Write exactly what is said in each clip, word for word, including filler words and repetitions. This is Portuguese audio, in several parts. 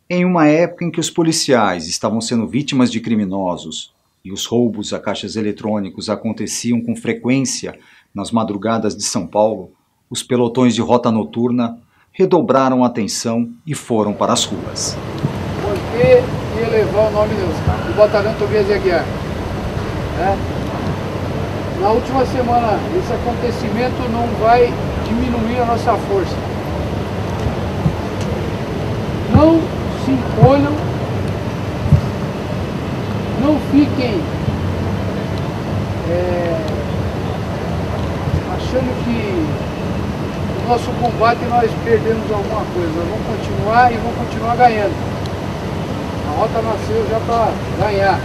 Em uma época em que os policiais estavam sendo vítimas de criminosos e os roubos a caixas eletrônicos aconteciam com frequência nas madrugadas de São Paulo, os pelotões de rota noturna redobraram a atenção e foram para as ruas. Por que elevar o nome do Batalhão Tobias de Aguiar? É. Na última semana, esse acontecimento não vai diminuir a nossa força. Não se encolham, não fiquem é, achando que o nosso combate nós perdemos alguma coisa. Nós vamos continuar e vamos continuar ganhando. A rota nasceu já para ganhar.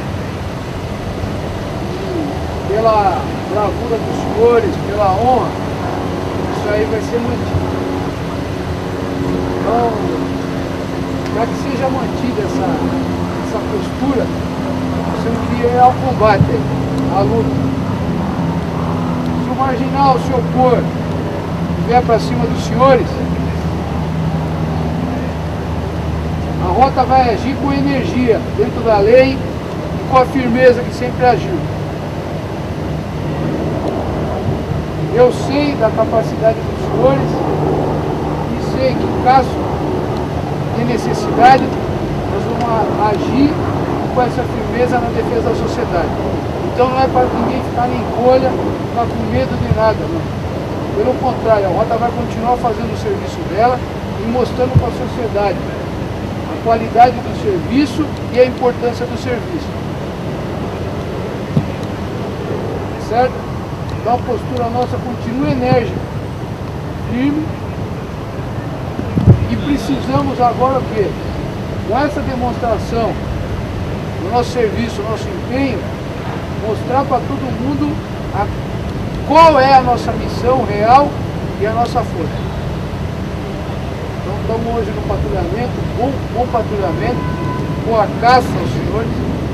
E pela bravura dos senhores, pela honra, isso aí vai ser mantido. Então, para que seja mantida essa, essa postura, nós temos que ir ao combate, à luta. Se o marginal se opor e vier para cima dos senhores, a rota vai agir com energia, dentro da lei e com a firmeza que sempre agiu. Eu sei da capacidade dos senhores e sei que caso de necessidade, nós vamos agir com essa firmeza na defesa da sociedade. Então não é para ninguém ficar em encolha, ficar com medo de nada, não. Pelo contrário, a rota vai continuar fazendo o serviço dela e mostrando para a sociedade a qualidade do serviço e a importância do serviço. Certo? Então a postura nossa continua enérgica, firme. E precisamos agora o quê? Com essa demonstração do nosso serviço, do nosso empenho, mostrar para todo mundo a, qual é a nossa missão real e a nossa força. Então estamos hoje no patrulhamento, bom, bom patrulhamento, com a caça aos senhores,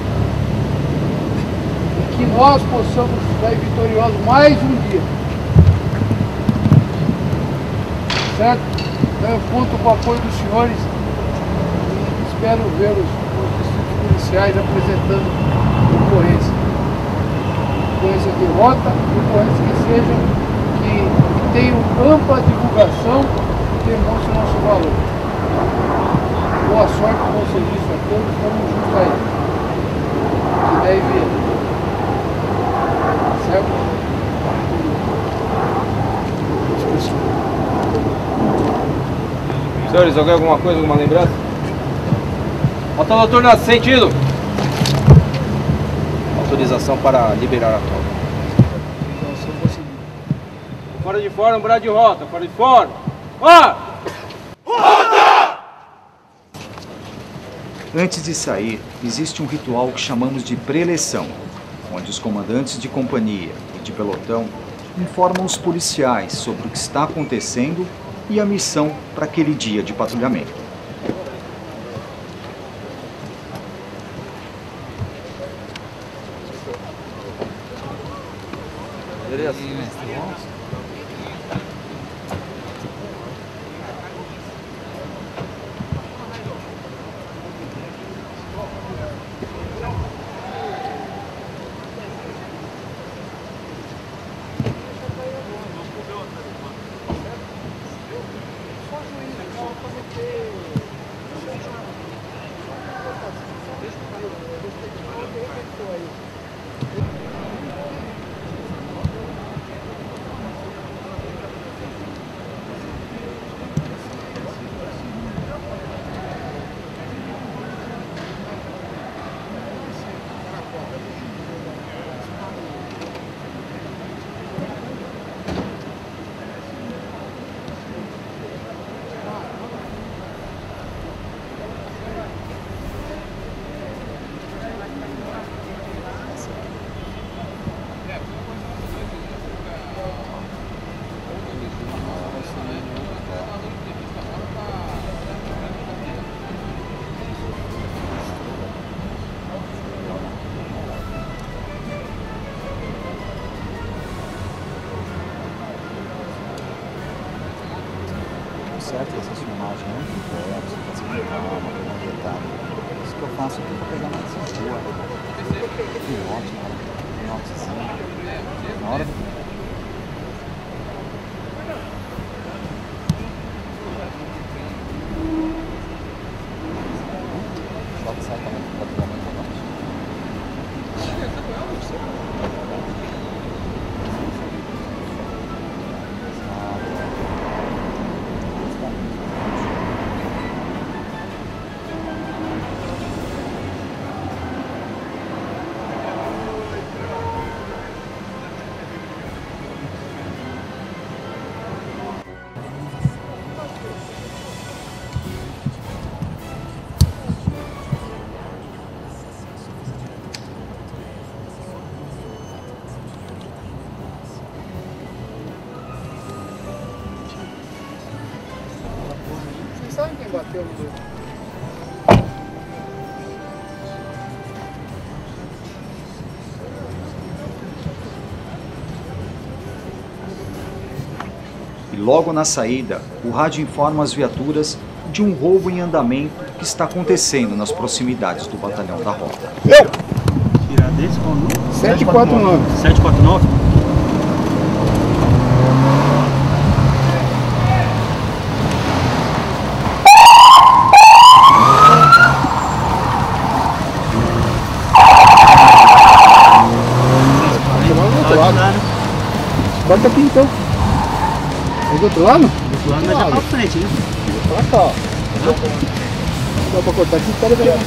e que nós possamos sair vitoriosos mais um dia. Certo? Então eu conto com o apoio dos senhores e espero ver os, os distritos policiais apresentando ocorrência. Ocorrência de rota, ocorrência que sejam, que, que tenham ampla divulgação e demonstre o nosso valor. Boa sorte, bom serviço a todos, estamos juntos aí. Que deve vir. Certo? Senhores, alguém alguma coisa, alguma lembrança? Rota noturna, sentido. Autorização para liberar a tropa. Fora de fora, umbral de rota. Fora de fora. Ó! Rota! Antes de sair, existe um ritual que chamamos de preleção, onde os comandantes de companhia e de pelotão informam os policiais sobre o que está acontecendo e a missão para aquele dia de patrulhamento. Beleza. certo essas filmagens, não tem pressa, fazer calma, detalhe. Isso que eu faço aqui para pegar mais de boa. Pilote, na hora pilotezinho. Na hora do... Sabe quem bateu no dedo? E logo na saída, o rádio informa as viaturas de um roubo em andamento que está acontecendo nas proximidades do batalhão da Rota. Tirar desse qual o número? sete quatro nove. sete quatro nove? Corta aqui então. É do outro lado? Do outro lado, mas já pra frente, né? Pra cá, ó. Dá pra cortar aqui, espera ver.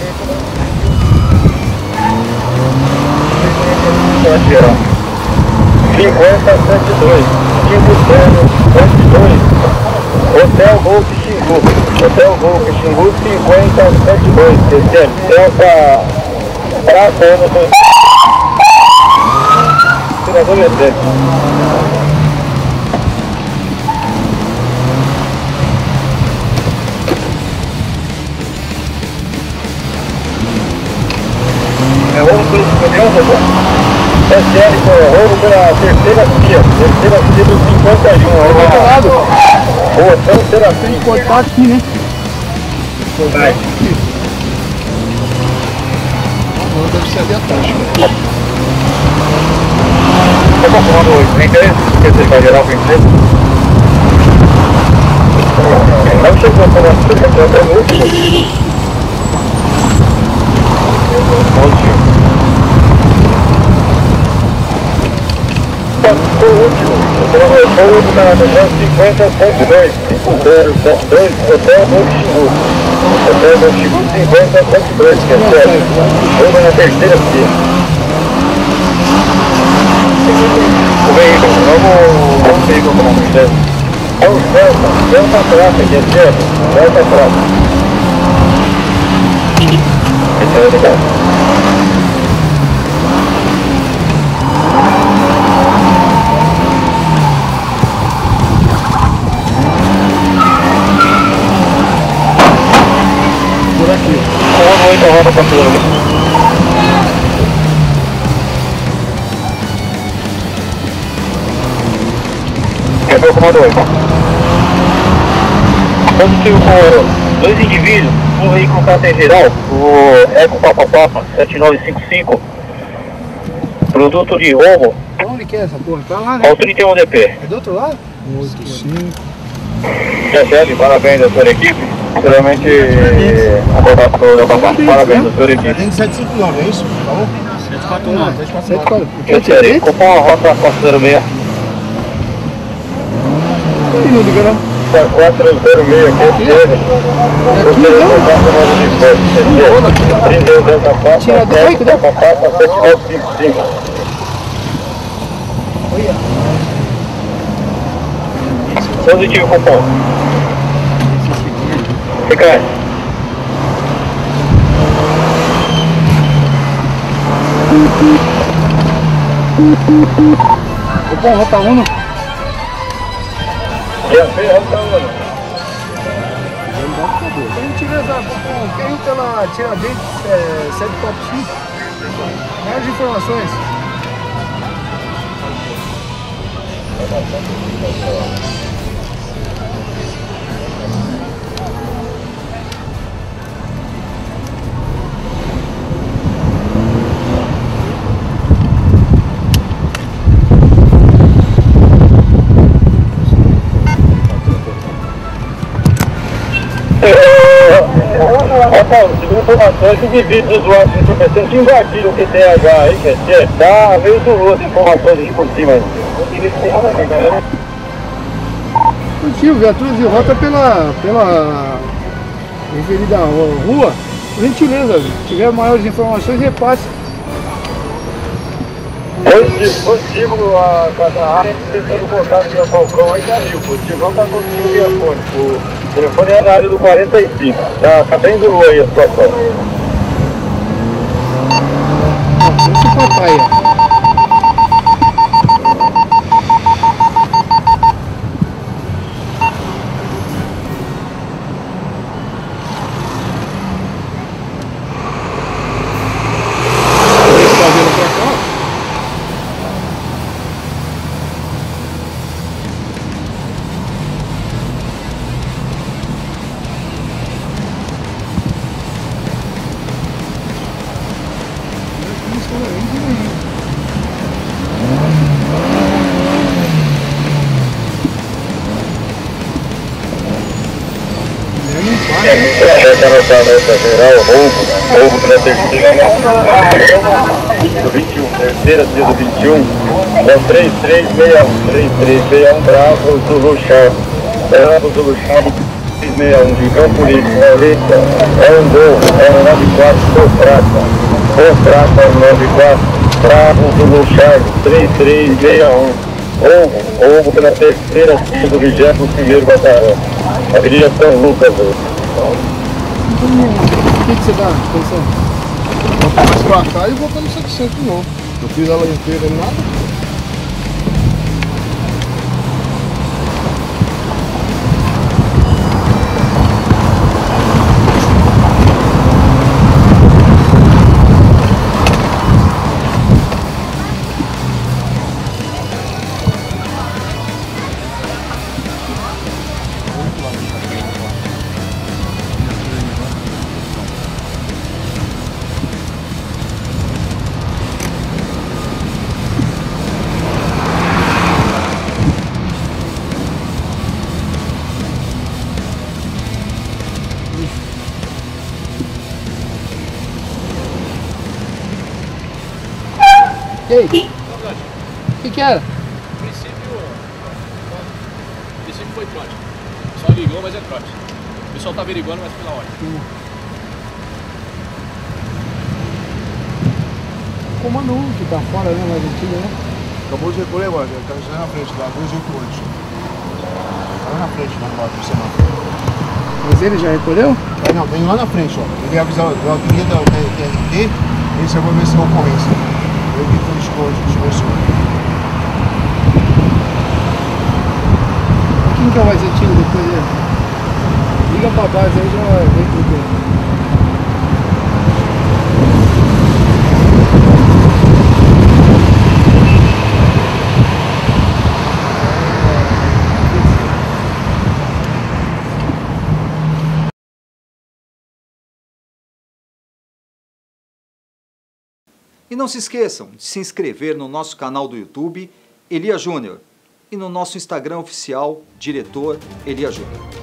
cinquenta, setenta e dois. Timbutano, setenta e dois. Hotel Golf Xingu. Hotel Golf Xingu, cinquenta, setenta e dois. Descendo. Celta Prata, ano dois. Tirador descendo. É roubo pelo pneu, Robô. S L com roubo pela terceira via. Terceira via do cinquenta e um. Do outro lado. Boa, terceira via. Tem que cortar aqui, né? Vai. Agora deve ser ali atrás. Tá bom, comando trinta e três, quer dizer, vai geral vinte e três. Não chegou para a cerca até o último. Positivo. O último, o último na região cinquenta ponto dois, cinco zero ponto dois, Hotel Novo Xingu. Hotel Novo Xingu cinquenta ponto dois, que é sério. Jogo na terceira via. O veículo, vamos, vamos veículo como princesa. É o Delta, Delta Prata, que é sério. Delta Prata. Esse é o legal. Por aqui. Comando oito, roda para tudo. Quebrou o comando oito. Positivo com dois indivíduos, um veículo carta geral, o Eco Papa Papa sete nove cinco cinco, produto de roubo, Onde que é essa porra? Pra lá, né? ao trinta e um D P. É do outro lado? oito cinco. Recebe, parabéns da sua equipe, sinceramente a votação da Papa, parabéns da sua equipe. Tem sete cinco nove, é isso? Tá bom? sete quatro nove. sete quatro nove. Recebe, cupom a rota quatro zero seis. Não liga não. quatro zero seis, aqui, dele. Você não Tira do aí, cadê? sete nove cinco cinco. Positivo, cupom. Fica. Cupom rota um. Já fez, rota um. Se a gente tiver essa cupom, quem pela Tiradentes é, sete quatro cinco? Mais informações. Paulo, segundo informações, os indivíduos usuários de entorpecentes invadiram o Q T H aí, quer dizer, tá meio duroso informações aqui por cima. Positivo, viaturas de rota pela, pela referida rua. Por gentileza, se tiver maiores informações, repasse. Positivo, positivo a cada área, tentando contato com o Falcão aí, caiu. Positivo não tá conseguindo o telefone. O telefone é na área do quarenta e cinco. Tá, tá bem duro aí a situação. Esse papai, ó. Essa nossa nota geral, roubo, roubo pela terceira, do vinte e um, terceira, dia do vinte e um, é o três três seis um, três três seis um, Bravo, Zulu Chave, Bravo, Zulu Chave, três seis um, de Campo Limpo, Paulista, é um gol, é um nove quatro, Contrata, Contrata, é um nove quatro, Bravo, Zulu Chave, três três seis um, roubo, roubo pela terceira, dia do vigésimo primeiro Batalhão, Avenida São Lucas, O que, que você dá pensando? Vou mais pra cá e voltar no setecentos de novo. Eu fiz ela inteira e nada. Ei, o que que era? No princípio, no princípio foi trote. Só ligou, mas é trote. O pessoal tá averiguando, mas pela hora. Hum. Comando um que tá fora, né? Mais antigo, né? Acabou de recolher agora, ele tá já na frente lá, dois oito oito. Lá na frente, lá no lado do semáforo. Mas ele já recolheu? É, não, tem lá na frente, ó. Ele avisou a autoria da T R T, ele já vai ver se é ocorrência. Eu vi que ele esconde, esconde. Quem que é o mais antigo depois dele? Liga pra base aí, já vem tudo. E não se esqueçam de se inscrever no nosso canal do YouTube, Elia Júnior, e no nosso Instagram oficial, Diretor Elia Júnior.